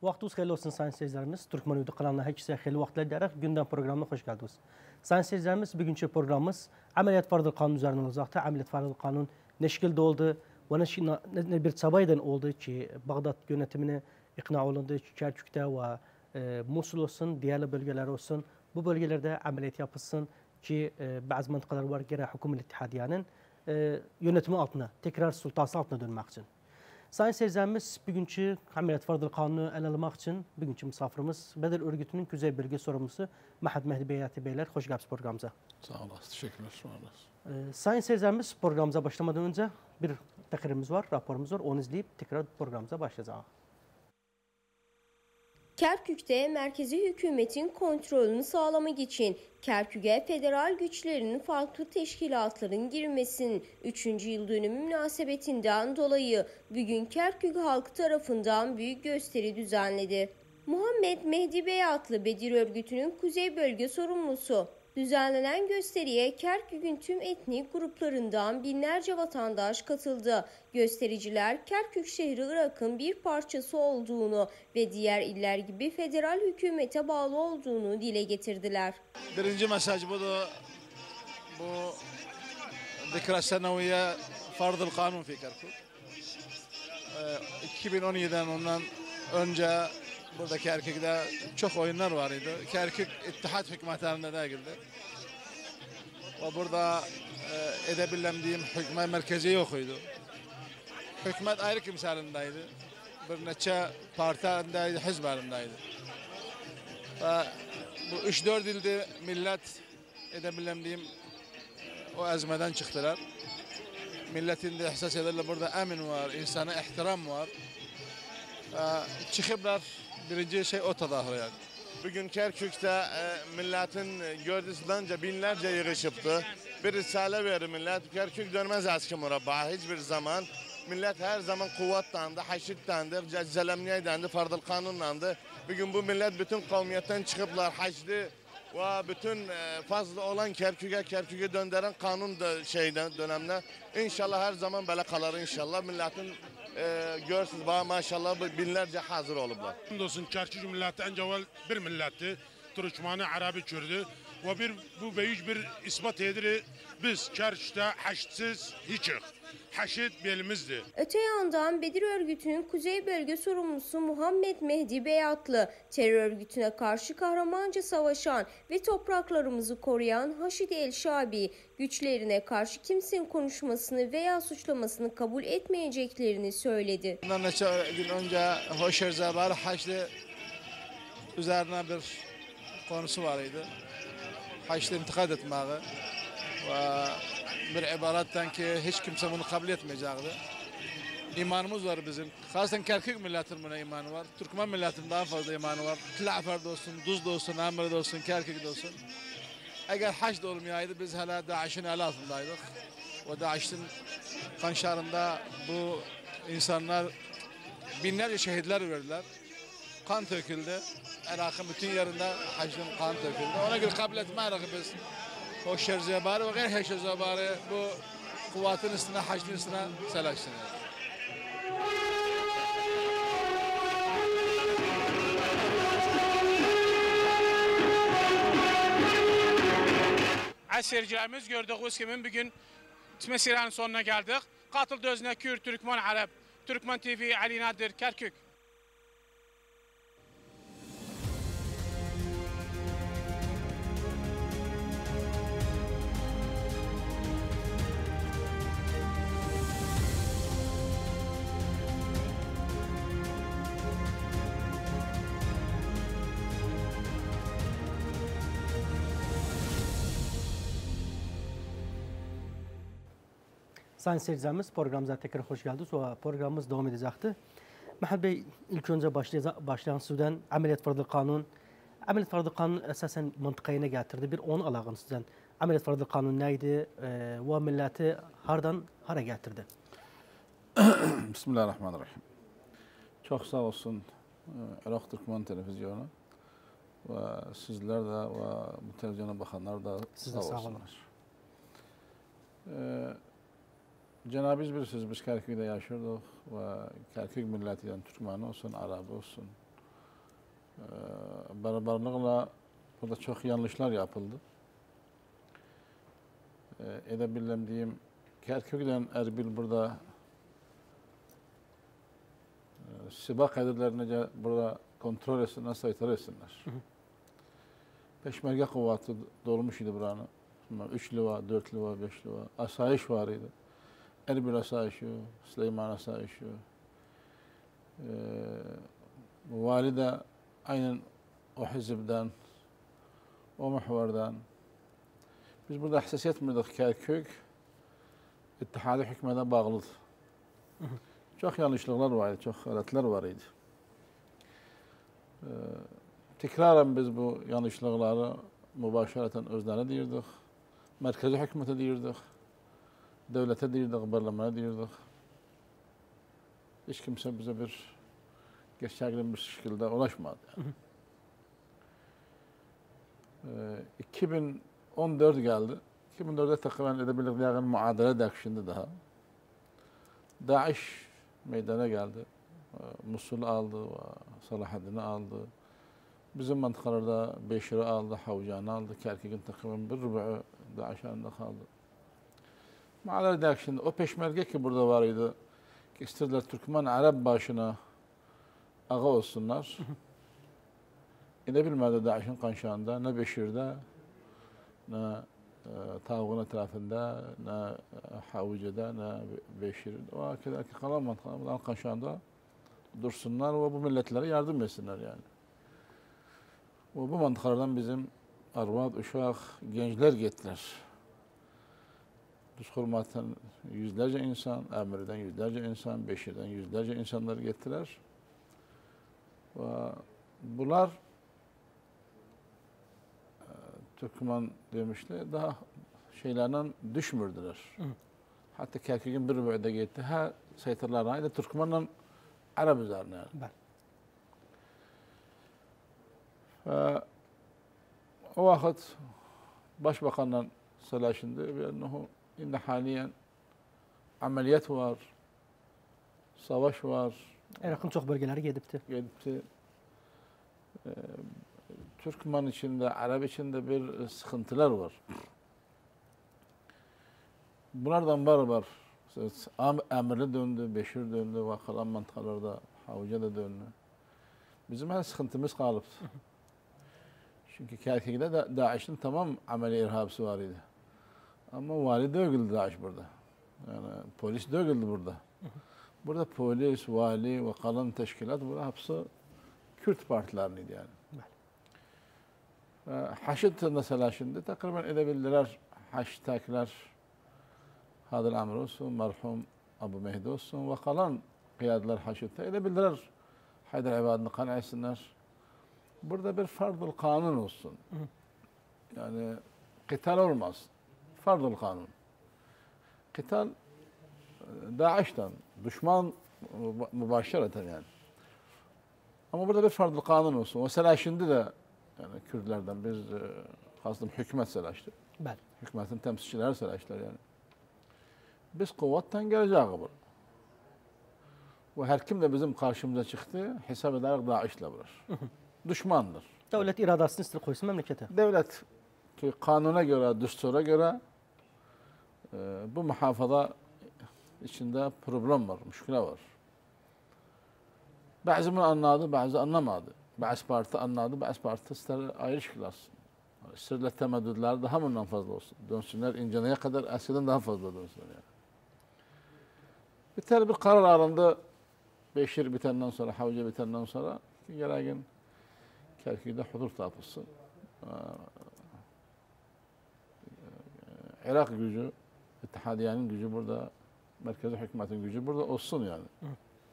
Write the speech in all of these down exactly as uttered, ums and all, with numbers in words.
Vaxtınız xeyirli olsun sayın seyircilerimiz. Türkmen Uydu kanalına herkese xeyirli vaxtlar diyerek gündem programına hoş geldiniz. Sayın seyircilerimiz, bugünkü programımız Ameliyat Fardıl Kanun üzerine olacaqdır. Ameliyat Fardıl Kanun ne şekilde oldu ve ne, ne bir çabayla oldu ki Bağdat yönetimine ikna olundu ki Kerkük'te ve e, Musul olsun, diğer bölgeler olsun. Bu bölgelerde ameliyat yapılsın ki e, bazı mantıkalar var gerek Hükümet İttihadiye'nin e, yönetimi altına, tekrar sultası altına dönmek için. Sayın seyircilerimiz, bugünkü Ameliyat Fardıl Kanunu ele almak için bugünkü misafirimiz Bedir Örgütü'nün Kuzey Bölge Sorumlusu Mahmud Mehdi Beyati Beyler. Hoş geldiniz programımıza. Sağ olasın, teşekkürler. Sağ olasın. Ee, sayın seyircilerimiz, programımıza başlamadan önce bir takrarımız var, raporumuz var. Onu izleyip tekrar programımıza başlayacağız. Kerkük'te merkezi hükümetin kontrolünü sağlamak için Kerkük'e federal güçlerin farklı teşkilatların girmesinin üçüncü yıl dönümü münasebetinden dolayı bugün Kerkük halkı tarafından büyük gösteri düzenledi. Muhammed Mehdi Beyatlı Bedir Örgütü'nün Kuzey Bölge Sorumlusu. Düzenlenen gösteriye Kerkük'ün tüm etnik gruplarından binlerce vatandaş katıldı. Göstericiler Kerkük şehri Irak'ın bir parçası olduğunu ve diğer iller gibi federal hükümete bağlı olduğunu dile getirdiler. Birinci mesaj bu da bu Dikra Seneviye Fardıl Kanun fi Kerkük. iki bin on yedi'den ondan önce burada Kerkük'te çok oyunlar var idi. Kerkük İttihat hükümetlerinde de girdi. Ve burada e, edebildiğim hükümet merkezi yok idi. Hükümet ayrı kimselerindeydi. Bir neçe partilerindeydi, hizberindeydi. Ve bu üç dört yılda millet edebildiğim o ezmeden çıktılar. Milletin de ihsas ederler burada emin var, insana ihtiram var. E, çıkıplar. Birinci şey o tadahür yani. Bugün Kerkük'te e, milletin gördüğünden binlerce yığışıptı. Bir risale verir millet. Kerkük dönmez eski murabba hiçbir zaman. Millet her zaman kuvvettandı, haşittandı, cezelemniyedandı, Fardıl Kanun'dandı. Bugün bu millet bütün kavmiyetten çıkıplar, haçlı ve bütün e, fazla olan Kerkük'e, Kerkük'e döndüren kanun da şeyden dönemde. İnşallah her zaman böyle kalır inşallah. Milletin e, görsünüz bana maşallah binlerce hazır olublar. Dostum Kerkük milleti en evvel bir milleti, Türkmeni, Arabi, Kürdü ve bir bu büyük bir ispat ediri biz Kerkük'te haştsız hiçik. Haşit belimizdi. Öte yandan Bedir Örgütü'nün Kuzey Bölge Sorumlusu Muhammed Mehdi Beyatlı, terör örgütüne karşı kahramanca savaşan ve topraklarımızı koruyan Haşid El-Şabi, güçlerine karşı kimsenin konuşmasını veya suçlamasını kabul etmeyeceklerini söyledi. Bundan neçe gün önce Hoşer Zabar Haçlı üzerine bir konusu var idi. Haçlı intikad etmeyi ve bir ibaretten ki hiç kimse bunu kabul etmeyecekti. İmanımız var bizim. Hasan Kerkük milletinin buna imanı var. Türkmen milletinin daha fazla imanı var. Tilafer'de olsun, Duz'da olsun, Amr'da olsun, Kerkük'de olsun. Eğer haç da olmayaydı biz hala Daesh'in el altındaydık. O Daesh'in kanşarında bu insanlar binlerce şehitler verdiler. Kan döküldü. Irak'ın bütün yerinde haçın kan döküldü. Ona göre kabul etmeyiz biz. Hoşer Zebarı ve gayri Hoşer Zebarı bu kuvvetin üstüne, haçın üstüne seleksiyonu. Aziz seyircilerimiz gördüğünüz gibi bugün Tmesiran'ın sonuna geldik. Katıldı özüne Kürt, Türkmen, Arap, Türkmen T V, Ali Nadir, Kerkük. Sayın seyircilerimiz, programımıza tekrar hoş geldiniz. O programımız devam edecekti. Mahmud Bey, ilk önce başlayan sizden Ameliyat Fardıl Kanun. Ameliyat Fardıl Kanun esasen mantıkaya ne getirdi? Bir onu alağın sizden. Ameliyat Fardıl Kanun neydi? E, ve milleti hardan hara getirdi? Bismillahirrahmanirrahim. Çok sağ olsun Irak Türkmen Televizyonu ve sizler de ve bu televizyona bakanlar da Siz sağ, sağ olsunlar. Ee, Cenab-ı biz bilirsiniz biz Kerkük'te yaşıyorduk ve Kerkük milletinden Türkmen olsun, Arap olsun, e, beraberlikle burada çok yanlışlar yapıldı. E, edebildim diyeyim, Kerkük'den Erbil burada e, Sibak edirlerine burada kontrol etsinler, sayıtar etsinler. Hı hı. Peşmerge kuvveti dolmuş idi buranı. Üç liva, dört liva, beş liva. Asayiş var idi. Erbil asayişi, Süleyman asayişi. Ee, valide aynen o hizipten, o muhvardan. Biz burada ihsas etmedik Kerkük, İttihadi hükmede bağlıdır. Hı hı. Çok yanlışlıklar vardı, çok haletler var idi. Ee, tekraren biz bu yanlışlıkları mübaşareten özlerine deyirdik. Merkezi hükümete deyirdik. Devlete deyirdik, parlamene deyirdik. Hiç kimse bize bir gerçekten bir şekilde ulaşmadı. Yani. Ee, iki bin on dört geldi. iki bin dörtte takriben edebildik diyağın muadele dakşindi daha. Daesh meydana geldi. Musul'u aldı, Salahaddin'i aldı. Bizim mantıkalarda Beşir'i aldı, Havcan'ı aldı. Kerkük'ün takriben bir rubu'u Daesh elinde kaldı. Muadele dakşindi. O peşmerge ki burada var idi. Ki istediler Türkmen Arap başına ağa olsunlar. İnebilmedi Daesh'in kanşağında, ne Beşir'de, ne e, Tağun etrafında, ne e, Havca'da, ne Beşir'de. O kadar ki kalan mantıkaların kanşağında dursunlar ve bu milletlere yardım etsinler yani. Ve bu mantıkalardan bizim arvad, uşak, gençler gittiler. Düz hürmetten yüzlerce insan, Emir'den yüzlerce insan, Beşir'den yüzlerce insanlar gittiler. Ve bunlar e, Türkmen demişler, daha şeylerden düşmürdüler. Hı. Hatta Kerkük'ün bir bölümde gitti. Ha saytırlarına da Türkmen'le Arap üzerine. Yani. Ve o vakit Başbakan'la söyleşindi ve ennehu indi haliyen ameliyat var, savaş var. Irak'ın çok bölgeleri gidipti. Gidipti. Ee, Türkmen içinde, Arap içinde bir sıkıntılar var. Bunlardan var var. Emirli döndü, Beşir döndü ve kalan mantıkalarda Havca da döndü. Bizim her sıkıntımız kalıptı. Çünkü Kerkük'te da Daesh'in tamam ameli irhabısı var idi. Ama vali dövüldü Daesh burada. Yani polis dövüldü burada. Burada polis, vali ve kalan teşkilat burada hepsi Kürt partileriydi yani. Haşit mesela şimdi takriben edebildiler hashtagler Hadil Amr olsun, merhum Abu Mehdi olsun ve kalan kıyadeler Haşit'te edebildiler. Haydar ibadını kana etsinler. Burada bir fardul kanun olsun. Yani kıtal olmaz. Fardul kanun. Kıtal Daesh'ten, düşman mübaşireten yani. Ama burada bir fardul kanun olsun. Mesela şimdi de yani Kürtlerden biz kastım hükümet selaştı. Bəli. Hükümetin temsilcileri selaştılar yani. Biz kuvvetten geleceğiz bu. Ve her kim de bizim karşımıza çıktı, hesap ederek Daesh'le vurur. Düşmandır. Devlet iradesini istir koysun memlekete. Devlet ki kanuna göre, düstura göre e, bu muhafaza içinde problem var, müşküle var. Bazı bunu anladı, bazı anlamadı. Bazı parti anladı, bazı parti ister ayrı çıkılasın. İsterler temeddüdler daha bundan fazla olsun. Dönsünler inceneye kadar eskiden daha fazla dönsünler yani. Bir bir karar alındı. Beşir bitenden sonra, Havca bitenden sonra ki gereğin Kerkük'te hudur tapısı. Irak gücü, İttihadiye'nin gücü burada, merkezi hükümetin gücü burada olsun yani. Hı.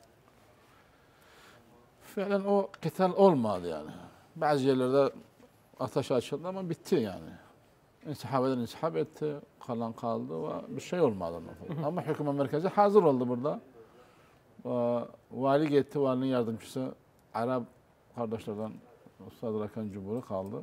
Fiilen o kıtal olmadı yani. Bazı yerlerde ateş açıldı ama bitti yani. İnsihab eden insihab etti, kalan kaldı ve bir şey olmadı. Hı. Ama hükümet merkezi hazır oldu burada. Vali gitti, valinin yardımcısı Arap kardeşlerden Ustad Rakan Cumhur'u kaldı.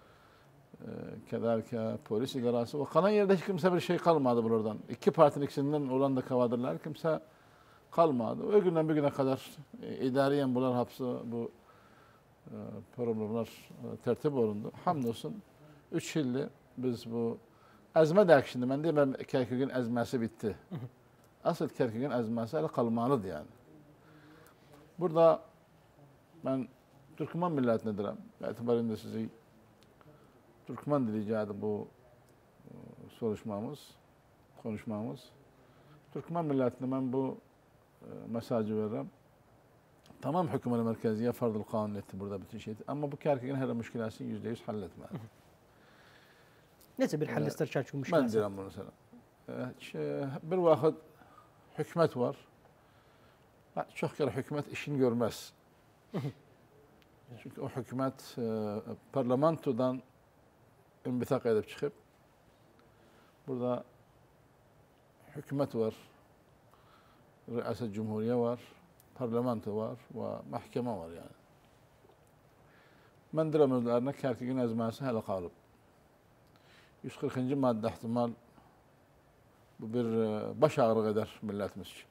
Kederke polis idarası. O kalan yerde hiç kimse bir şey kalmadı buradan. İki partinin ikisinden olan da kavadırlar. Kimse kalmadı. O günden bir güne kadar idariyen bunlar hapsi bu problemler tertip olundu. Hamdolsun üç yılda biz bu ezme de şimdi ben diyeyim Kerkük'ün ezmesi bitti. Asıl Kerkük'ün ezmesi hala kalmalıdır yani. Burada ben Türkmen milletine direm. Etibarında sizi Türkmen dileyeceğiydi bu soruşmamız, konuşmamız. Türkmen milletine ben bu mesajı veririm. Tamam hükümet merkeziye fardıl kanun etti burada bütün şey. Ama bu Kerkük'ün her müşkilasını yüzde yüz halletmedi. Nece bir hal ister Kerkük Ben müşkilası? diyorum bunu sana. Bir vakit hükümet var. Çok kere hükümet işini görmez. Çünkü o hükümet parlamentodan ünbitak edip çıkıp burada hükümet var, Riyaset Cumhuriye var, parlamento var ve mahkeme var yani. Ben diyorum özlerine Kerkük'ün ezmesi hele kalıp. yüz kırkıncı madde ihtimal bu bir baş ağrı eder milletimiz için.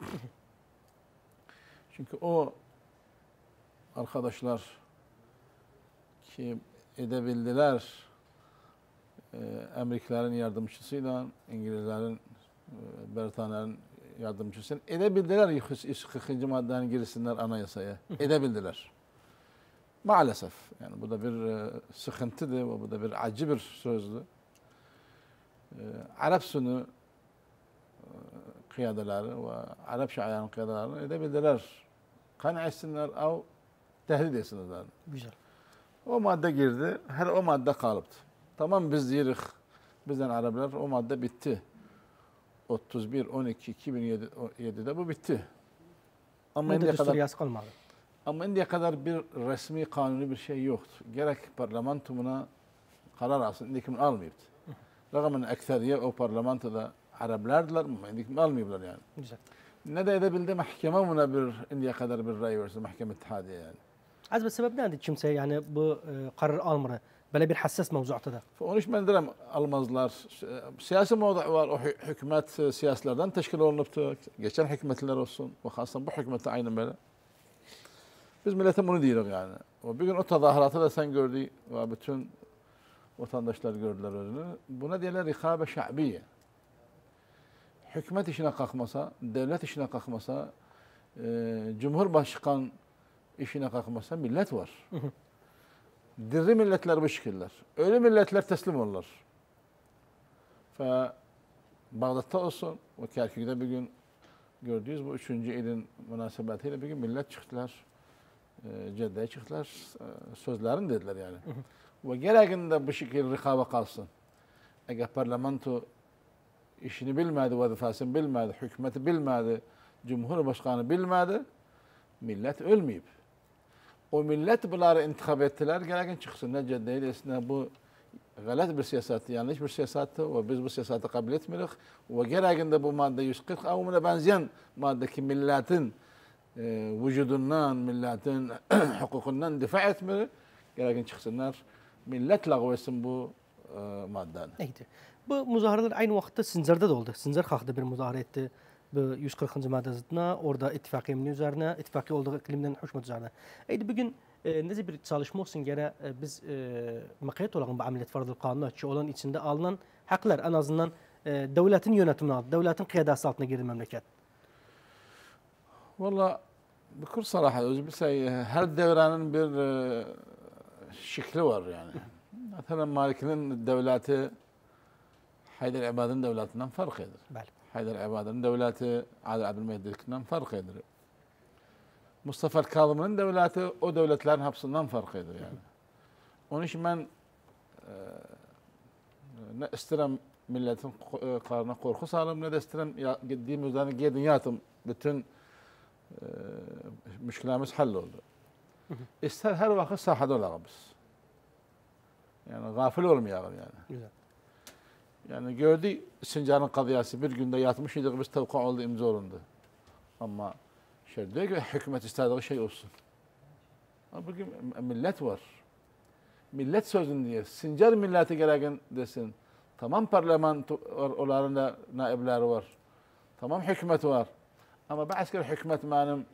Çünkü o arkadaşlar ki edebildiler e, Amerikalıların yardımcısıyla İngilizlerin, e, Britanya'nın yardımcısıyla edebildiler yüz kırkıncı maddenin girsinler anayasaya. Edebildiler. Maalesef. Yani bu da bir e, sıkıntıdır ve bu da bir acı bir sözdü. E, Arap sunu e, kıyadeleri ve Arap şairinin kıyadelerini edebildiler. Kan etsinler av tehdit etsinler. Güzel. O madde girdi. Her o madde kalıptı. Tamam biz diyoruz. Bizden Araplar o madde bitti. otuz bir on iki iki bin yedi'de bu bitti. Ama indiye kadar kalmadı. ama indiye kadar bir resmi kanuni bir şey yoktu. Gerek parlamento buna karar alsın. İndiye kim almayıptı. Rağmen ekseriye o parlamentoda Araplardılar mı? İndiye kim almayıplar yani. Güzel. Ne de edebildi mahkeme buna bir indiye kadar bir ray versin. Mahkeme İttihadiye yani. Az bir sebep nedir kimse yani bu e, karar almırı? Böyle bir hassas mevzuatta da. Onun için ben derim almazlar. Siyasi mevzu var. O hükümet siyasilerden teşkil olunuptu. Geçen hükümetler olsun. Ve aslında bu hükümette aynen böyle. Biz millete bunu diyoruz yani. O bir gün o tezahüratı da sen gördün ve bütün vatandaşlar gördüler özünü. Buna diyorlar rikabe şa'biye. Hükümet işine kalkmasa, devlet işine kalkmasa, e, Cumhurbaşkan işine kalkmasa millet var. Diri milletler bu şekiller. Öyle milletler teslim olurlar. Fe Bağdat'ta olsun, o Kerkük'te bir gün gördüğünüz bu üçüncü ilin münasebetiyle bir gün millet çıktılar. E, Cedde'ye çıktılar. E, sözlerini dediler yani. Ve gerekinde bu şekilde rikaba kalsın. Eğer parlamento işini bilmedi, vazifasını bilmedi, hükümeti bilmedi, Cumhurbaşkanı bilmedi, millet ölmeyip. O millet bunları intikab ettiler, gerekin çıksın. Ne Cedde'yle esne bu galat bir siyasattı, yanlış bir siyasattı ve biz bu siyasatı kabul etmiyoruz. Ve gerekin de bu madde yüz kırk ama buna benzeyen maddeki milletin e, vücudundan, milletin hukukundan difa etmiyor. Gerekin çıksınlar. Millet lağv etsin bu e, madden. Neydi? Bu muzaharalar aynı vakitte Sincar'da da oldu. Sincar kalktı bir muzahara etti. Bu yüz kırkıncı madde zıttına, orada ittifaki emni üzerine, ittifaki olduğu iklimden hoşmat üzerine. Eydi bugün e, nezi bir çalışma olsun gene e, biz e, makayet olan bu ameliyat fardıl kanunu açı olan içinde alınan haklar en azından e, devletin yönetimine aldı, devletin kıyadası altına girdi memleket. Valla bıkır sarahat, özü bir şey, her devranın bir e, şekli var yani. Mesela Malik'in devleti Haydar İbad'ın devletinden fark eder. Bəli. Haydar İbad'ın devleti Ali Abdülmehdi'den fark eder. Mustafa Kazım'ın devleti o devletlerin hepsinden fark eder yani. Onun için ben e, ne isterim milletin karnına korku salım ne de isterim gittiğim üzerine gidin yatım bütün e, müşkilamiz halloldu. İster her vakit sahada olalım biz. Yani gafil olmayalım yani. Güzel. Yani gördü Sincar'ın kadıyası bir günde yatmış idik biz tevka oldu imza olundu. Ama şey diyor ki hükümet istediği şey olsun. Ama bugün millet var. Millet sözün diye. Sincar milleti gereken desin. Tamam parlamento onların da naibleri var. Tamam hükümet var. Ama bazı hükümet benim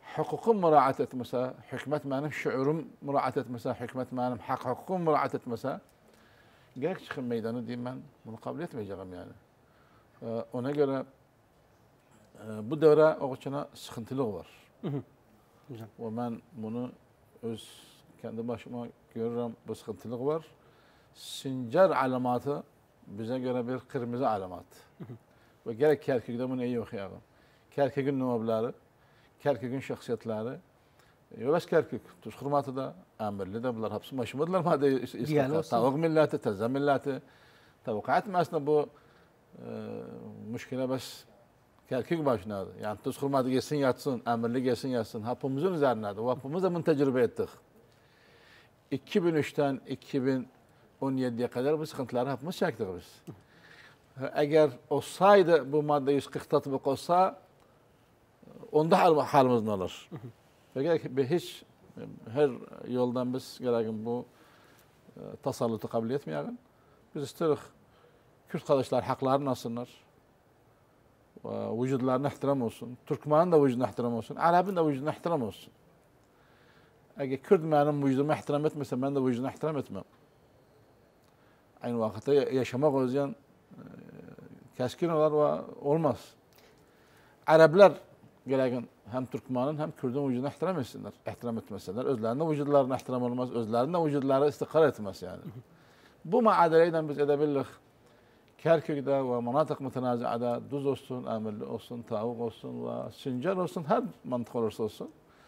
hukukum muraat etmese, hükümet benim şuurum muraat etmese, hükümet benim hak hukukum muraat etmese, gerek çıkın meydanı diyeyim ben bunu kabul etmeyeceğim yani. Ee, ona göre e, bu devre oğuçuna sıkıntılık var. Hı hı. Güzel. Ve ben bunu öz kendi başıma görürüm, bu sıkıntılık var. Sincar alamatı bize göre bir kırmızı alamat. Hı hı. Ve gerek Kerkük'de bunu iyi okuyalım. Kerkük'ün nüvabları, Kerkük'ün şahsiyetleri, Yöles Kerkük, Tuşkurmatı da, Amirli de bunlar hepsi başımadılar madde istikrar. Tavuk milleti, tezze milleti. Tavukat mı aslında bu e, müşkile bas Kerkük başınadı. Yani Tuşkurmatı gelsin yatsın, Amirli gelsin yatsın. Hapımızın üzerindedir. O hapımız da bunu tecrübe ettik. iki bin üçten iki bin on yediye kadar bu sıkıntıları hapımız çektik biz. Eğer olsaydı bu madde yüz kırk tatbik olsa onda halimiz ne olur? Ve hiç her yoldan biz gerekin bu e, tasallutu kabul etmeyelim. Biz istedik Kürt kardeşler haklarını alsınlar. Vücudlarına ihtiram olsun. Türkmen'in de vücuduna ihtiram olsun. Arap'ın da vücuduna ihtiram olsun. Eğer Kürt benim vücuduma ihtiram etmese ben de vücuduna ihtiram etmem. Aynı vakitte yaşamak o yüzden keskin olar ve olmaz. Araplar gerekin hem Türkmen'in hem Kürt'ün vücuduna ihtiram etsinler. İhtiram etmesinler. Özlerinde vücudlarına ihtiram olmaz. Özlerinde vücudları istikrar etmez yani. Bu muadeleyle biz edebiliriz. Kerkük'de ve manatık mütenaziada Duz olsun, Amirli olsun, Tavuk olsun ve Sincar olsun, her mantık olursa olsun.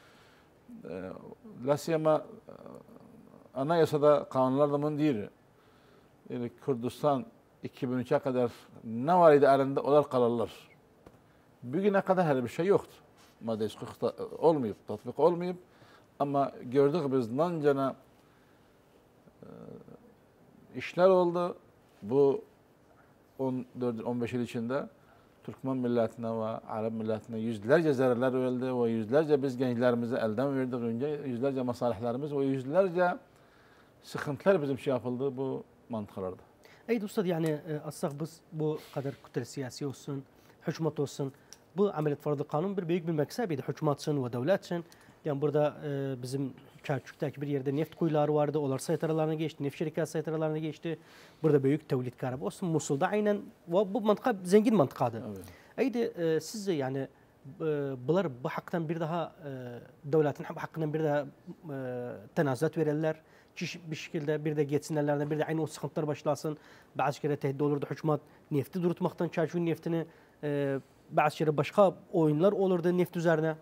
Lasiyama anayasada kanunlarda bunu değil. Yani Kürdistan iki bin üçe kadar ne var idi elinde onlar kalırlar. Bugüne kadar her bir şey yoktu. Madde olmayıp, tatbik olmayıp ama gördük biz nancana e, işler oldu. Bu on dört on beş yıl içinde Türkmen milletine ve Arap milletine yüzlerce zararlar öldü ve yüzlerce biz gençlerimizi elden verdik önce yüzlerce masalihlerimiz ve yüzlerce sıkıntılar bizim şey yapıldı bu mantıklarda. Ey dostlar yani aslında biz bu kadar kütle siyasi olsun, hükümet olsun bu ameliyat fardı kanun bir büyük bir meksebiydi hükümet için ve devlet için. Yani burada e, bizim Kerkük'teki bir yerde neft kuyuları vardı. Onlar sayıtaralarına geçti. Neft şirket sayıtaralarına geçti. Burada büyük tevlit karabı olsun. Musul'da aynen ve bu mantıka zengin mantıkadı. Evet. Eydi e, sizce yani e, bunlar bu haktan bir daha e, devletin bu hakkından bir daha e, tenazülat verirler. Bir şekilde bir de geçsinlerlerden bir de aynı o sıkıntılar başlasın. Bazı kere tehdit olurdu hükümet nefti durutmaktan Kerkük'ün neftini e, bazı kere başka oyunlar olurdu neft üzerine.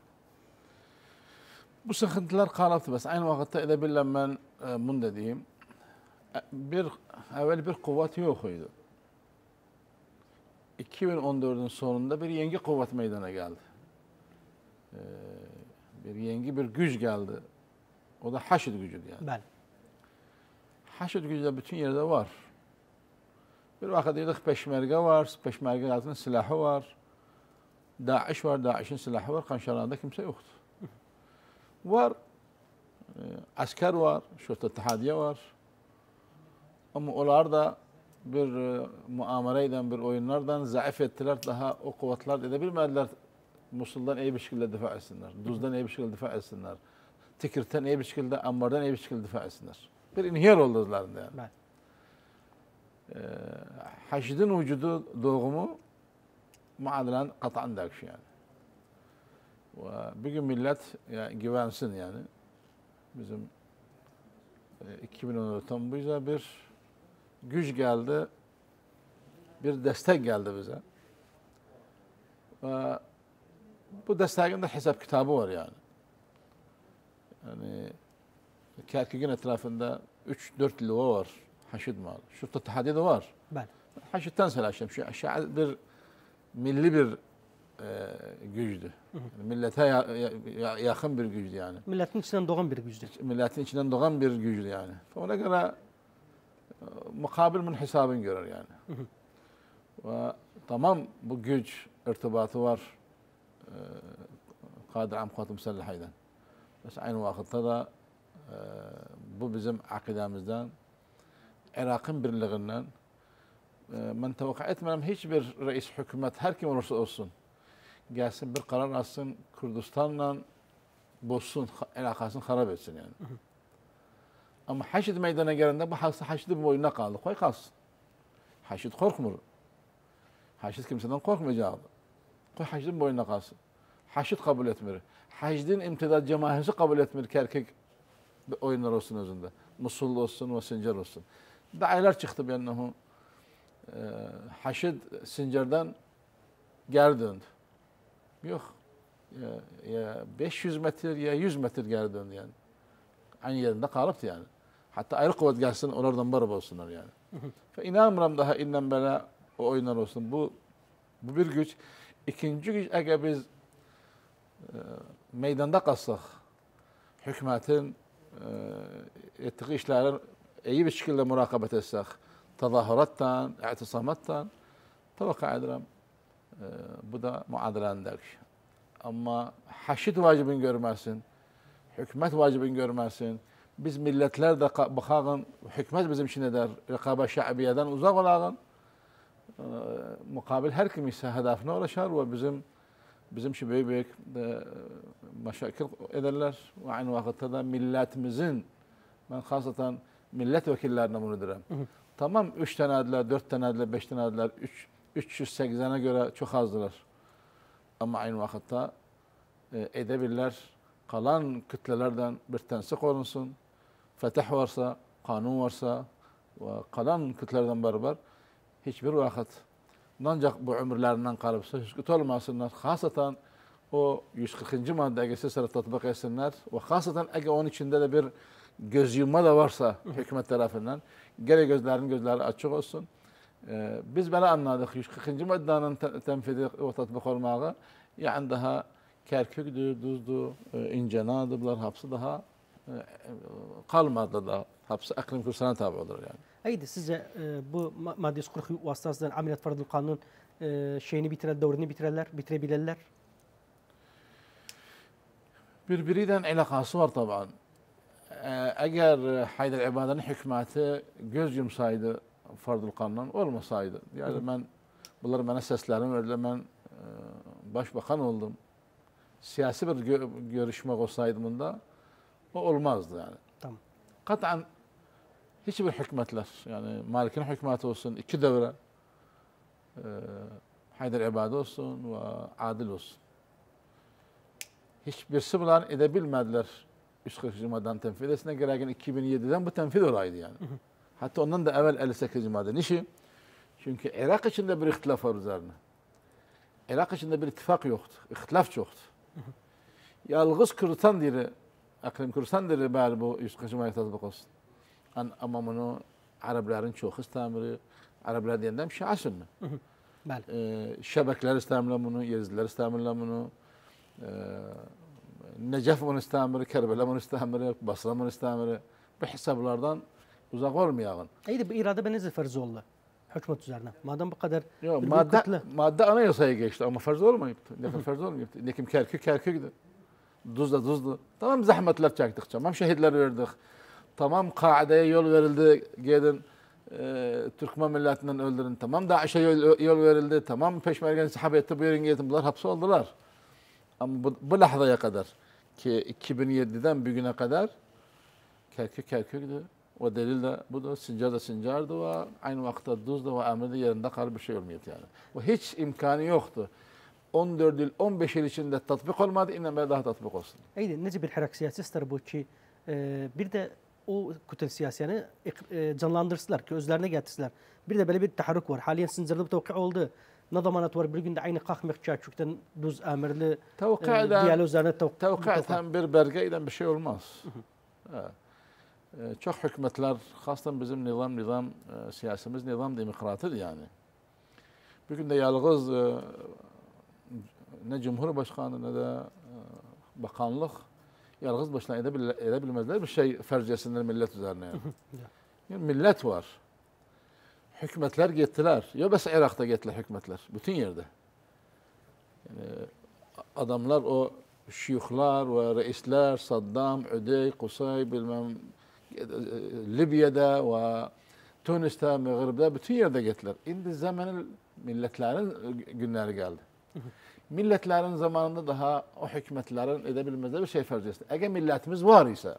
Bu sıkıntılar kalıptı bas. Aynı vakitte edebilirler ben e, bunu da diyeyim. Bir, evvel bir kuvvet yokuydu. iki bin on dördün sonunda bir yeni kuvvet meydana geldi. E, bir yeni bir güç geldi. O da Haşid gücüydü yani. Ben. Haşid gücü de bütün yerde var. Bir vakit dedik Peşmerge var. Peşmerge altının silahı var. Daesh var. Daesh'in silahı var. Kanşaranda kimse yoktu. Var, e, asker var, Şurta İttihadiye var. Ama onlar da bir e, muamereyle, bir oyunlardan zayıf ettiler. Daha o kuvvetler edebilmediler. Musul'dan iyi bir şekilde difa etsinler. Duz'dan iyi bir şekilde difa etsinler. Tikirt'ten iyi bir şekilde, Ambar'dan iyi bir şekilde difa etsinler. Bir inhiyar oldu özlerinde yani. Ben. E, Haşid'in vücudu doğumu muadilen kat'an dakşı yani. Bugün millet yani güvensin yani. Bizim iki bin on dörtten bu yüzden bir güç geldi, bir destek geldi bize. Ve bu desteğin de hesap kitabı var yani. Yani Kerkük'ün etrafında üç dört liva var. Haşid mal. Şurta İttihadiye de var. Ben. Haşid'den selaşım. Şu aşağı bir milli bir e, güçtü. Yani millete ya, ya, yakın bir güçtü yani. Milletin içinden doğan bir güçtü. Milletin içinden doğan bir güçtü yani. Ona göre e, mukabil min hesabını görür yani. Hı hı. Ve tamam bu güç irtibatı var. E, Kadir Amkatı Müsellahay'dan. Mesela aynı vakitte de e, bu bizim akidemizden Irak'ın birliğinden e, ben tevakka etmem hiçbir reis hükümet her kim olursa olsun gelsin bir karar alsın Kürdistan'la bozsun, alakasını harap etsin yani. Hı hı. Ama Haşid meydana gelende bu hasta Haşid'in boynuna kaldı. Koy kalsın. Haşid korkmur. Haşid kimseden korkmayacaktı. Koy Haşid'in boynuna kalsın. Haşid kabul etmiyor. Haşid'in imtidad cemahisi kabul etmiyor ki erkek oyunlar olsun özünde. Musul olsun ve Sincar olsun. Dailer çıktı bir annehu. E, Haşid Sincar'dan geri döndü. Yok. Ya, ya beş yüz metre ya yüz metre geri döndü yani. Aynı yerinde kalıptı yani. Hatta ayrı kuvvet gelsin onlardan barab olsunlar yani. Ve inanmıram daha innen böyle o oyunlar olsun. Bu bu bir güç. İkinci güç eğer biz e, meydanda kalsak hükümetin e, ettiği işlerin iyi bir şekilde murakabet etsek tezahürattan, i'tisamattan tavakka ederim. E, bu da muadilendeki. Ama haşit vacibini görmezsin. Hükümet vacibini görmezsin. Biz milletler de bakağın, hükümet bizim için eder. Rekaba şa'biyeden uzak olağın. E, mukabil her kim ise hedefine ulaşar ve bizim bizim şu büyük büyük e, meşakil ederler. Ve aynı vakitte de milletimizin, ben hasatan milletvekillerine bunu derim. Hı hı. Tamam üç tane adiler, dört tane adiler, beş tane adiler, üç yüz seksene göre çok azdılar. Ama aynı vakitte e, edebilirler. Kalan kütlelerden bir tanesi korunsun. Fetih varsa, kanun varsa ve kalan kütlelerden beraber hiçbir vakit ancak bu ömürlerinden kalıpsa hüsküt olmasınlar. Hasatan o yüz kırkıncı madde egesi sıra tatbik etsinler ve hasatan eğer onun içinde de bir göz yumma da varsa hükümet tarafından gene gözlerin gözleri açık olsun. Ee, biz böyle anladık. yüz kırkıncı maddenin tenfidi ve tatbik olmağı yani daha Kerkük'dü, Duz'du, İncenadı, bunlar hapsi daha e, kalmadı da. Hapsi aklim kursuna tabi olur yani. Haydi sizce e, bu madde yüz kırk vasıtasından ameliyat fardıl kanun e, şeyini bitirer, doğrunu bitirerler, bitirebilirler. Birbiriyle alakası var taban. E, eğer Haydar İbade'nin hükümeti göz yumsaydı fardıl kanun olmasaydı. Yani Hı. ben bunları bana seslerim verdiler. Ben e, başbakan oldum. Siyasi bir gö görüşme olsaydı bunda o olmazdı yani. Tamam. Katan hiçbir hükümetler yani Malik'in hükümeti olsun iki devre e, Haydar İbade olsun ve Adil olsun. Hiçbirisi bunlar edebilmediler yüz kırkıncı maddenin tenfidesine gereken iki bin yedi'den bu tenfid olaydı yani. Hı hı. Hatta ondan da evvel elli sekizinci madde. Niçin? Çünkü Irak içinde bir ihtilaf var üzerine. Irak içinde bir ittifak yoktu. İhtilaf çoktu. Yalğız Kürdistan diri, aklim Kürdistan diri bari bu yüz kırkıncı madde tatbik olsun. Ama bunu Arapların çok istemiri, Araplar diyenden bir şey aslında. Ee, Şebekler istemirler bunu, Yezidiler istemirler bunu, ee, Necef bunu istemiri, Kerbela bunu istemiri, Basra bunu istemiri. Bu hesaplardan uzak olmayalım. İyi bu irade benizli farz oldu. Hükümet üzerine. Madem bu kadar Yok, madde, madde anayasaya geçti ama farz olmayıptı. Nekim farz olmayıptı. Nekim Kerkük Kerkük'dü. Duzda Duz'du. Tamam zahmetler çektik. Tamam şehitler verdik. Tamam kaideye yol verildi. Gidin e, Türkmen milletinden öldürün. Tamam Daiş'e yol, yol verildi. Tamam peşmergen sahabiyette buyurun gidin. Bunlar hapse oldular. Ama bu, bu lahzaya kadar ki iki bin yedi'den bugüne kadar Kerkük Kerkük'dü. O delil de bu da Sincar da Sincar'dı ve aynı vakitte Duz'da ve Emir'de yerinde kalıp bir şey olmuyordu yani. Ve hiç imkanı yoktu. on dört yıl, on beş yıl içinde tatbik olmadı, innen böyle daha tatbik olsun. Eydi, nece bir harak siyasi ister bu ki e, bir de o kütle siyasiyeni e, canlandırsınlar ki özlerine getirsinler. Bir de böyle bir taharruk var. Haliyen Sincar'da bu tevki oldu. Ne zamanat var bir günde aynı kalkmak Kerkük'ten Duz Emirli e, diyaloglarına tevki. Tevki'den bir belgeyle bir şey olmaz. Evet. Çok hükümetler, hastan bizim nizam, nizam, e, siyasimiz nizam demokratidir yani. Bugün de yalğız e, ne Cumhurbaşkanı ne de e, bakanlık yalğız başına edebil edebilmezler bir şey fercesinler millet üzerine yani. Yani millet var. Hükümetler gittiler. Ya bes Irak'ta gittiler hükümetler. Bütün yerde. Yani adamlar o şuyuklar ve reisler, Saddam, Üdey, Kusay, bilmem Libya'da ve Tunus'ta, Mağrib'de bütün yerde gittiler. Şimdi zamanın milletlerin günleri geldi. Milletlerin zamanında daha o hükümetlerin edebilmezde bir şey farz etsin. Eğer milletimiz var ise,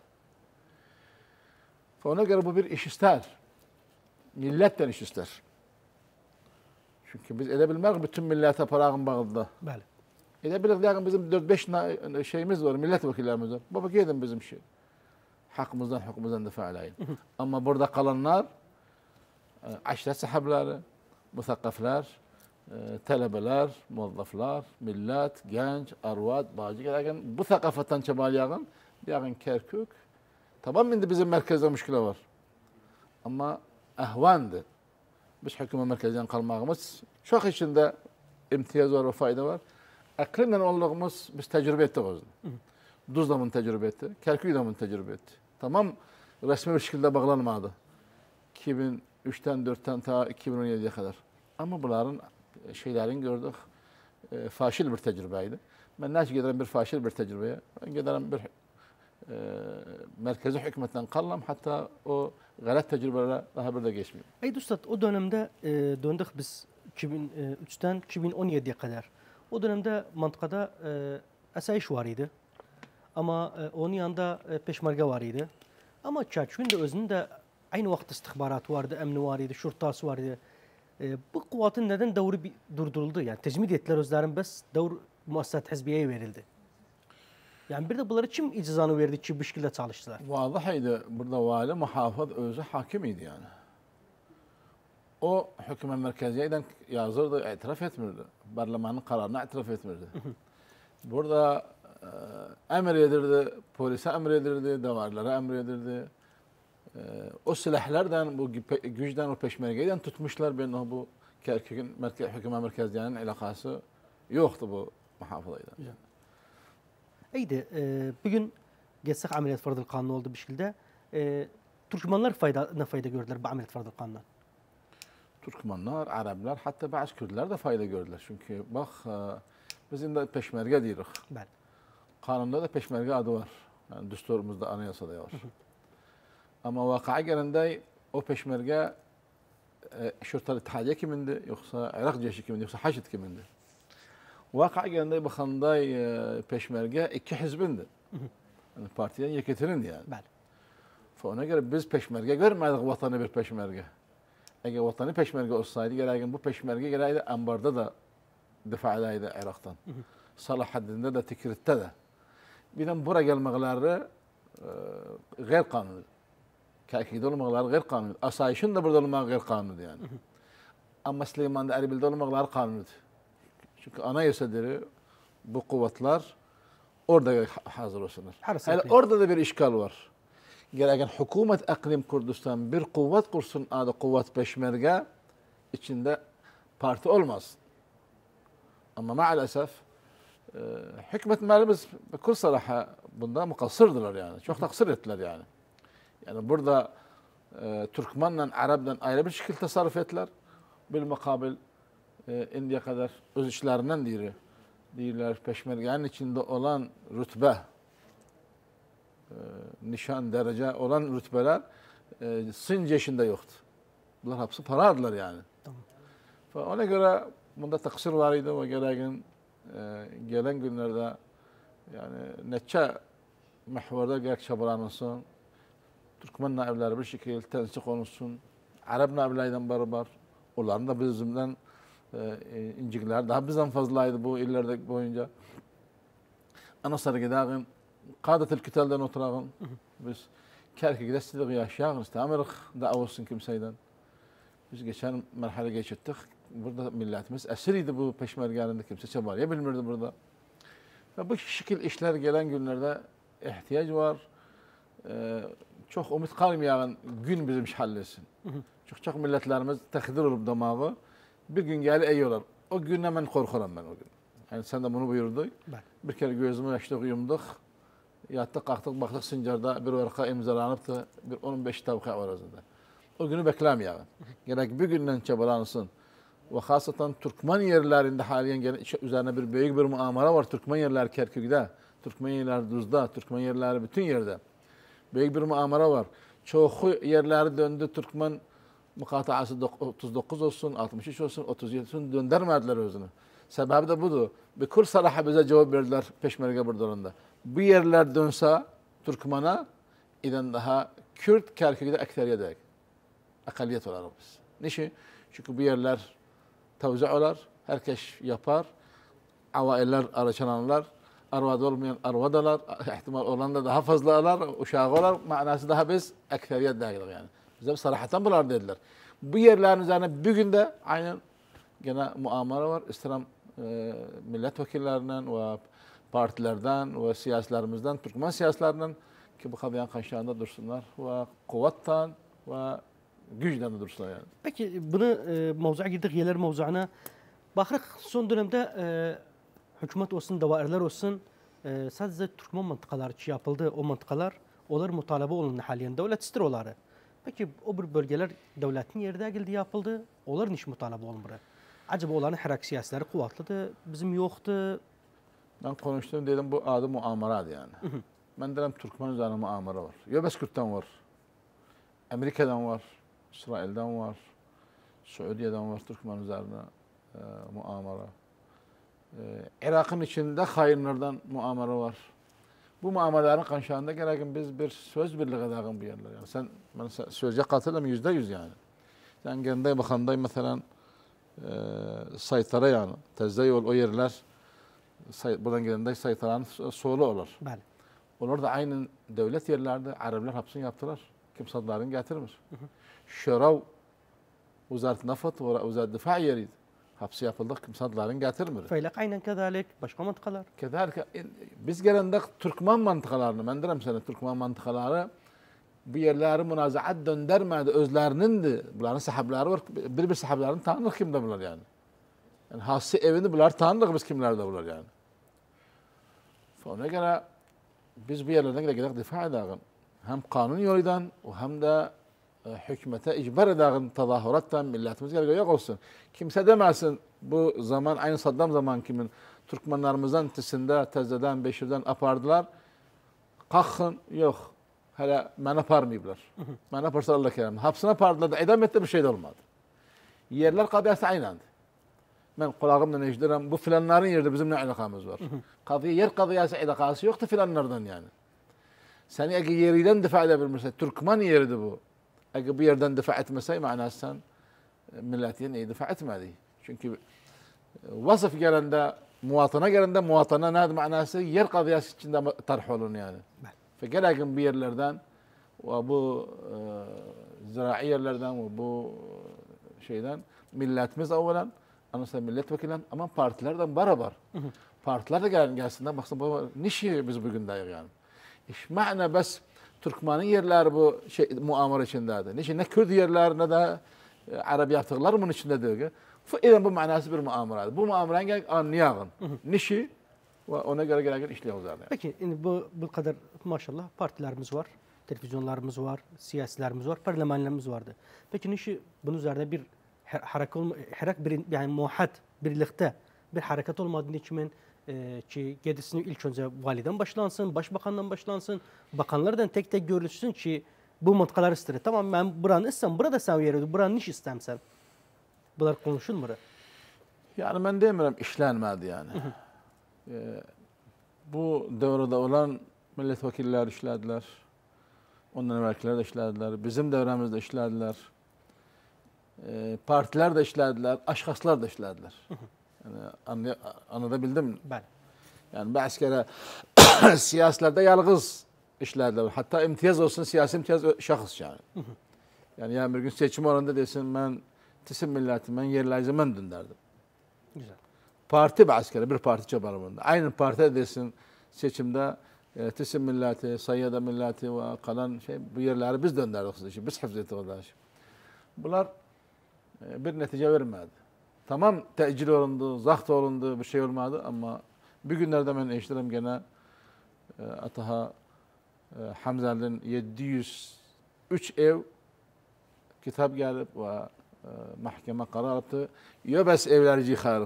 ona göre bu bir iş ister. Milletten iş ister. Çünkü biz edebilmek bütün millete parağın bağlıda. Bəli. Edebiliriz. Yani bizim dört beş şeyimiz var, milletvekillerimiz var. Baba gidin bizim şey. Hakkımızdan, hukukumuzdan defa edeyim. Ama burada kalanlar, aşiret sahipleri, musakkaflar, tələbələr, muvazzaflar, millət, gənc, arvad, bacı gereken bu thaqafatdan çabalayağın, yağın Kerkük. Tamam indi bizim merkezde müşküle var. Ama ehvandı. Biz hükümet merkezden kalmağımız çok içinde imtiyaz var ve fayda var. Aklimden olduğumuz biz tecrübe ettik o zaman. Duzlamın tecrübe etti, Kerkük'ün tecrübe etti. Tamam resmi bir şekilde bağlanmadı. iki bin üçten dörtten ta iki bin on yediye kadar. Ama bunların şeylerin gördük. E, faşil bir tecrübeydi. Ben nasıl giderim bir faşil bir tecrübeye? Ben giderim bir e, merkezi hükümetten kallam hatta o galet tecrübelere daha bir de geçmeyeyim. Ey Ustad, o dönemde e, döndük biz iki bin üçten iki bin on yediye kadar. O dönemde mantıkada e, asayiş var idi. Ama e, onun yanında e, peşmerge var idi. Ama Kerkük'ün de özünün de aynı vakit istihbaratı vardı, emni var idi, şurtası vardı. E, bu kuvvetin neden devri durduruldu? Yani tecmid ettiler özlerin bes devr muassaset hizbiyeye verildi. Yani bir de bunları kim icazanı verdi ki bu şekilde çalıştılar? Vazahıydı. Burada vali muhafız özü hakimiydi yani. O hükümet merkeziyeden yazırdı, itiraf etmirdi. Parlamentin kararına itiraf etmirdi. Burada e, emir edirdi, polise emir edirdi, davarlara emir edirdi. E, o silahlardan, bu güçten, o peşmergeyden tutmuşlar. Ben o bu Kerkük'ün merkez, hükümet merkezlerinin alakası yoktu bu muhafızayla. Yani. İyiydi. E, bugün geçsek ameliyat fardıl kanunu oldu bir şekilde. E, Türkmenler fayda, ne fayda gördüler bu ameliyat fardıl kanundan? Türkmenler, Araplar, hatta bazı Kürtler de fayda gördüler. Çünkü bak bizim de peşmerge diyoruz. Bəli. Kanunda da peşmerge adı var. Yani düsturumuzda, anayasada var. Ama vakaya gelende o peşmerge Şurtal İttihadiye kimindi, yoksa Irak Ceşi kimindi, yoksa Haçit kimindi. Vakaya gelende bakanda peşmerge iki hizbindi. Yani partiden yeketirindi yani. Bəli. Ona göre biz peşmerge görmedik vatanı bir peşmerge. Eğer vatanı peşmerge olsaydı, gereken bu peşmerge gereydi ambarda da difa edeydi Irak'tan. Salah haddinde de, Tikrit'te de. Birden buraya gelmekleri e, gayr kanuni. Kerkük'de olmakları gayr kanuni. Asayişin de burada olmak gayr kanuni yani. Ama Süleyman'da, Erbil'de olmakları kanuni. Çünkü anayasaları bu kuvvetler orada hazır olsunlar. Hele orada da bir işgal var. Gereken hükümet Aklim Kurdistan bir kuvvet kursun, adı kuvvet peşmerge içinde parti olmaz. Ama maalesef e, hükümetlerimiz bekul salaha bunda mukassırdılar yani. Çok taksir ettiler yani. Yani burada e, Türkmenle Arap'dan ayrı bir şekilde tasarruf ettiler. Bilmukabil e, indiye kadar öz işlerinden diri. Diyorlar peşmergenin içinde olan rütbe, nişan, derece olan rütbeler e, Sin ceşinde yoktu. Bunlar hepsi paradılar yani. Tamam. Ona göre bunda taksir var idi ve gereken e, gelen günlerde yani neçe mehvarda gerek çabalanılsın, Türkmen naibleri bir şekilde tensik olunsun, Arap naiblerinden beraber, onların da bizimden e, incikler daha bizden fazlaydı bu illerde boyunca. Ana sarı gidelim. Qadatil Kital'dan oturağın, biz Kerkük'de istedik yaşayağın, istemirik davulsun kimseyden. Biz geçen merhale geçittik, burada milletimiz esiriydi bu peşmergelerinde, kimse çabalayabilmirdi burada. Ve bu şekil işler gelen günlerde ihtiyaç var. Ee, çok umut kalmayan gün bizim hallesin. Çok çok milletlerimiz tekdir olup damağı, bir gün geli iyi olur. O gün hemen korkuram ben o gün. Yani sen de bunu buyurdun. Bir kere gözümü açtık, yumduk. Yattık, kalktık, baktık Sincar'da bir varka imzalanıp da bir on beş tavka var arasında. O günü beklemeyelim. Gerek bir günden çabalansın. Ve hasatan Türkmen yerlerinde haliyen gelen üzerine bir büyük bir muamara var. Türkmen yerler Kerkük'de, Türkmen yerler Duz'da, Türkmen yerleri bütün yerde. Büyük bir muamara var. Çoğu yerleri döndü Türkmen mukataası otuz dokuz olsun, altmış üç olsun, otuz yedi olsun döndürmediler özünü. Sebebi de budur. Bir kur sarahı bize cevap verdiler Peşmerge Burdur'unda. Bu yerler dönse Türkmen'a iden daha Kürt Kerkük'de ekseriyedek. Akaliyet olar biz. Niçin? Çünkü bu yerler tevzi olar, herkes yapar. Availer araçlananlar, arvada olmayan arvadalar, ihtimal olan da daha fazla alar, uşağı olar, manası daha biz ekseriyet dağılır yani. Bize sarahatan bunlar dediler. Bu yerlerin üzerine bugün de aynen gene muamara var. İslam e, milletvekillerinden ve partilerden ve siyasilerimizden, Türkmen siyasilerden ki bu kadar karşılığında dursunlar ve kuvvetten ve güçten de dursunlar yani. Peki bunu e, mevzuya girdik, yerler mevzuuna. Bakırıq son dönemde e, hükümet olsun, davaireler olsun e, sadece Türkmen mıntıkaları ki yapıldı. O mıntıkalar onlar mutalebe olundu haliyen. Devlet ister onları. Peki o bir bölgeler devletin yerde geldi yapıldı. Onlar niş mutalebe olmuyor? Acaba onların harak siyasileri kuvvetlidir, bizim yoktu. Ben konuştum dedim bu adı muamaradı yani. Hı hı. Ben dedim Türkmen üzerine muamara var. Yobes Kürt'ten var. Amerika'dan var. İsrail'den var. Suudiye'den var Türkmen üzerine e, muamara. E, Irak'ın içinde hainlerden muamara var. Bu muamaraların kanşağında gereken biz bir söz birliği edağın bu yerler. Yani sen ben sözce katılım yüzde yüz yani. Sen genday bakanday mesela e, saytlara yani. Tezde yol o yerler say, buradan gelenday saytaların solu olur. Bəli. Onlar da aynen devlet yerlerde Araplar hapsini yaptılar. Kimsadların getirmiş. Şurav Uzaret Nafat ve Uzaret Difa yeriydi. Hapsi yapıldı, kimsadların getirmir. Feylak aynen kezalik, başka mantıkalar. Kezalik, biz gelende Türkmen mantıkalarını, ben derim sana Türkmen mantıkaları bu yerleri münazaat döndürmedi, özlerinin bunların sahipleri var, bir bir sahiplerini tanırıq kimde bunlar yani. Yani hası evini bunlar tanırıq biz kimlerde bunlar yani. Ona göre biz bu yerlerden giderek difa edelim. Hem kanun yoluydan hem de hükümete icbar edelim tezahürattan milletimiz gerekiyor yok olsun. Kimse demesin bu zaman aynı Saddam zaman kimin Türkmenlerimizden tisinde tezeden beşirden apardılar. Kalkın yok. Hele men aparmayıblar. Men aparsa Allah kerem. Hapsına apardılar da idam etti bir şey de olmadı. Yerler kadiyası aynandı. Ben kulağımdan eşdirem bu filanların yerde bizim ne alakamız var. Kadiye yer kadiyası alakası yoktu filanlardan yani. Sen eğer yeriden difa edebilirse Türkmen yeriydi bu. Eğer bu yerden difa etmesey manası sen milletiyen iyi difa etmedi. Çünkü vasıf gelende muvatana gelende muvatana ne manası yer kadiyası içinde tarih olun yani. Fekelakin bu yerlerden ve bu e, zirai yerlerden ve bu şeyden milletimiz evvelen anasını milletvekillen ama partilerden beraber. Partiler de gelen gelsinler baksın bu nişi biz bugün dayak yani. İş ma'na bas Türkmen'in yerleri bu şey muamara içindeydi. Nişi ne Kürt yerler ne de e, Arap yaptıkları bunun içindedir. İden bu manası bir muamara. Bu muamaranın gerek anlayağın. Nişi ve ona göre gereken işliyor zaten. Yani. Peki bu bu kadar maşallah partilerimiz var, televizyonlarımız var, siyasilerimiz var, parlamenlerimiz vardı. Peki nişi bunun üzerinde bir hareket olma, hareket bir yani muhat birlikte bir hareket olmadığını için e, ki gedisini ilk önce validen başlansın, başbakandan başlansın, bakanlardan tek tek görülsün ki bu mıntıkalar ister. Tamam ben buranı istem, burada sen yeri, buranın iş istemsen. Bunlar konuşulmur. Yani ben demiyorum işlenmedi yani. Ee, bu devrede olan milletvekiller işlediler. Ondan evvelkiler de işlediler. Bizim devremizde işlediler. Ee, partiler de işlediler. Aşkaslar da işlediler. Yani anlatabildim mi? Ben. Yani bazı kere siyasilerde yalnız işlediler. Hatta imtiyaz olsun siyasi imtiyaz şahıs yani. Yani yani bir gün seçim oranında desin ben tisim milletim ben yerlerce ben döndürdüm. Güzel. Parti bazı kere bir parti çabarımında. Aynı parti desin seçimde e, tisim milleti, sayyada milleti ve kalan şey bu yerleri biz döndürdük. Biz hafız ettik. Bunlar e, bir netice vermedi. Tamam tecil olundu, zaht olundu, bir şey olmadı ama bir günlerde ben eşlerim gene e, Ataha e, Hamza'nın yedi yüz üç ev kitap gelip ve e, mahkeme karar yaptı. Ya bes evlerci xarık.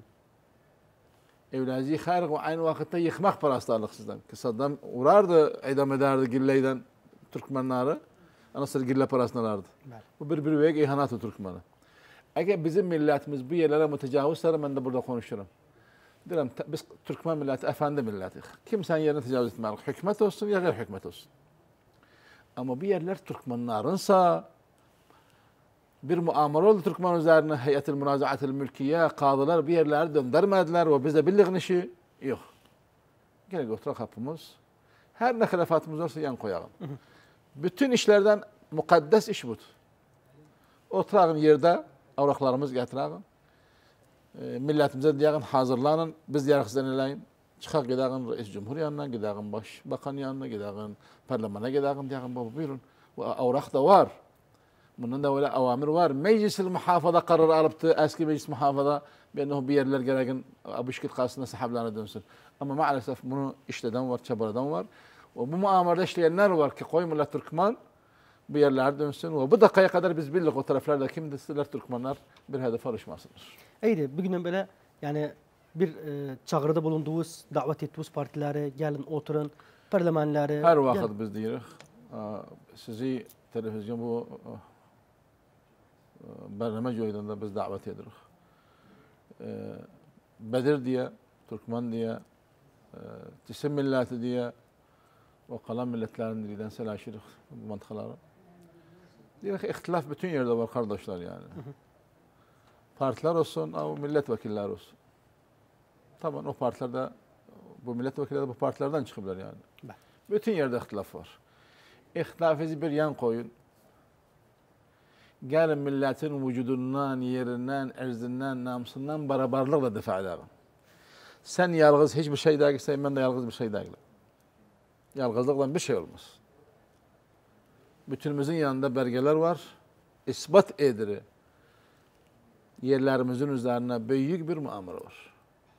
Evlerci xarık ve aynı vakitte yıkmak parastarlık sizden. Ki Saddam uğrardı, idam ederdi Gilley'den Türkmenleri. Anasır Gille parasını alırdı. Bu bir bir vek ihanatı Türkmen'e. Eğer bizim milletimiz bu yerlere mütecavizse ben de burada konuşurum. Diyorum biz Türkmen milleti efendi milleti. Kimsenin yerine tecavüz etmez. Hükümet olsun ya gayri hükümet olsun. Ama bir yerler Türkmenlarınsa bir muamele oldu Türkmen üzerine Heyet-i Münazaat-ı Mülkiye, kadılar bir yerlere döndürmediler ve bize bildiğin işi yok. Gene oturak kapımız. Her ne hilafatımız olsa yan koyalım. Bütün işlerden mukaddes iş budur. Oturağın yerde avraklarımız getirelim. E, milletimize diyelim hazırlanın. Biz yarıkızdan eleyin. Çıkak gidelim reis cumhur yanına, gidelim başbakan yanına, gidelim parlamentoya gidelim diyelim baba buyurun. Bu avrak da var. Bunun da öyle avamir var. Meclis-i muhafada kararı alıptı. Eski meclis muhafada benim bir yerler gerekin abişkil karşısında sahiplerine dönsün. Ama maalesef bunu işleden var, çabaladan var. Ve bu muamelede işleyenler var ki koy millet Türkmen bu yerlere dönsün. Ve bu dakikaya kadar biz bildik o taraflarda kimdirler Türkmenler bir hedef alışmasınlar. Eydi, bugün böyle yani bir e, çağrıda bulunduğunuz, davet ettiğiniz partileri gelin oturun, parlamenleri. Her vakit biz diyoruz. Sizi televizyon bu برنامج oyununda biz davet ediyoruz. Ee, Bedir diye, Türkmen diye, e, Tisim milleti diye ve kalan milletlerin dilinden selaşırız bu mantıkları. Diyoruz ki ihtilaf bütün yerde var kardeşler yani. Hı hı. Partiler olsun, ama milletvekiller olsun. Tamam o partilerde, bu milletvekilleri de bu partilerden çıkıyorlar yani. Ben. Bütün yerde ihtilaf var. İhtilafı bir yan koyun. Gelin milletin vücudundan, yerinden, erzinden, namusundan beraberlikle difa edelim. Sen yalnız hiçbir şey değilsen ben de yalnız bir şey değilim. Yalnızlıkla bir şey olmaz. Bütünümüzün yanında belgeler var. İspat ediri. Yerlerimizin üzerine büyük bir muamele var.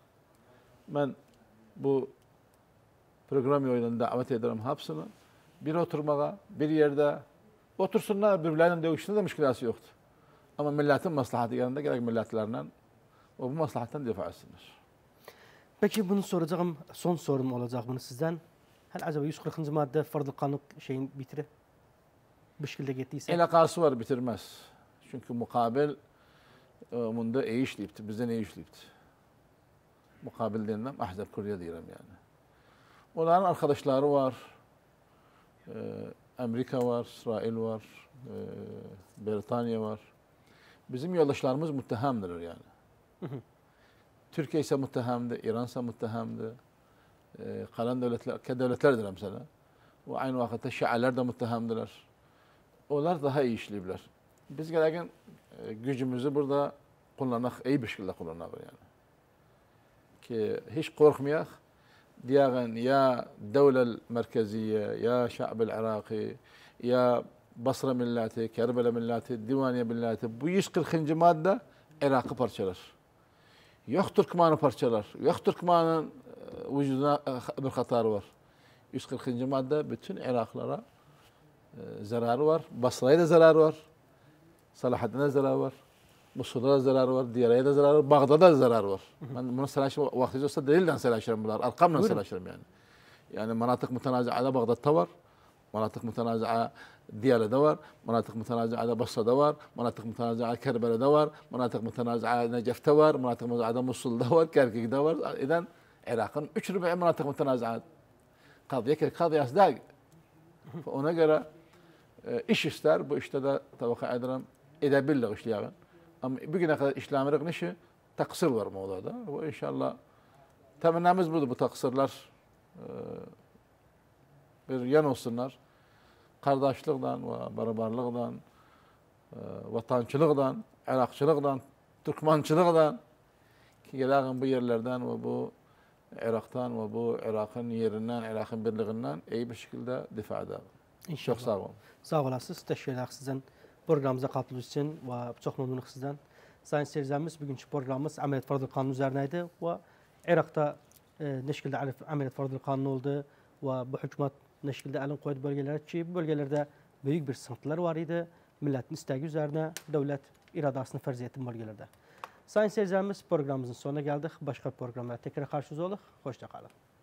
Ben bu program oyununda davet ederim hepsini. Bir oturmaya, bir yerde otursunlar birbirlerinin dövüşünde de müşkilası yoktu. Ama milletin maslahatı yanında gerek milletlerden o bu maslahattan difa etsinler. Peki bunu soracağım, son sorum olacak bunu sizden. Hal acaba yüz kırkıncı madde Fardıl Kanun şeyin bitiri? Bu şekilde gittiyse. Elakası var bitirmez. Çünkü mukabil bunda iyi işleyipti, bizden iyi işleyipti. Mukabil denilen Ahzab Kurya diyelim yani. Onların arkadaşları var. Ee, Amerika var, İsrail var, e, Britanya var. Bizim yoldaşlarımız muttehemdir yani. Hı hı. Türkiye ise muttehemdi, İran ise muttehemdi. E, kalan devletler, ki devletlerdir mesela. Ve aynı vakitte Şialar da muttehemdiler. Onlar daha iyi işleyirler. Biz gereken e, gücümüzü burada kullanak, iyi bir şekilde kullanak yani. Ki hiç korkmayak. دياغن يا الدولة المركزية يا شعب العراقي يا بصرة ملاتي كربلاء ملاتي ديوانية ملاتي bu yüz kırkıncı madde Irak'ı parçalar. Yok Türkmen'i parçalar. Yok Türkmen'in vücuduna bir hatarı var. yüz kırkıncı madde bütün Iraklara e, zararı var. Basra'ya da zararı var. Salahaddin'e zararı var. Musul'da da zararı var, Diyara'ya da zararı var, Bağdat'da da zararı var. Ben bunu selaşırım, vakti olsa delilden selaşırım bunlar, arkamla selaşırım yani. Yani manatık mütenazi'ada Bağdat'ta var, manatık mütenazi'ada Diyara'da var, manatık mütenazi'ada Basra'da var, manatık mütenazi'ada Kerbela'da var, manatık mütenazi'ada Necef'te var, manatık mütenazi'ada Musul'da var, Kerkük'de var. İden Irak'ın üç rüb'i manatık mütenazi'ada. Kadıya ki kadıyası da ona göre e, iş ister, bu işte de tavaka ederim, edebilirler işleyen. Ama bugüne kadar işlemlerin işi taksir var mevzuda. Ve inşallah temennimiz budur bu taksirler e, bir yan olsunlar. Kardeşlikten ve beraberlikten, e, vatançılıktan, Irakçılıktan, Türkmençılıktan ki gelen bu yerlerden ve bu Irak'tan ve bu Irak'ın yerinden, Irak'ın birliğinden iyi bir şekilde difa edelim. İnşallah. Çok sağ olun. Sağ olasınız. Teşekkür ederim sizden. Programımıza katıldığınız için ve çok memnunum sizden. Sayın seyircilerimiz, bugünkü programımız Ameliyat Fardıl Kanunu üzerineydi ve Irak'ta e, ne şekilde Ameliyat Fardıl Kanunu oldu ve bu hükümet ne şekilde elin koydu bölgelere ki bu bölgelerde büyük bir sıkıntılar var idi. Milletin isteği üzerine devlet iradesini ferz etti bölgelerde. Sayın seyircilerimiz, programımızın sonuna geldik. Başka bir programda tekrar karşınızda oluruz. Hoşça kalın.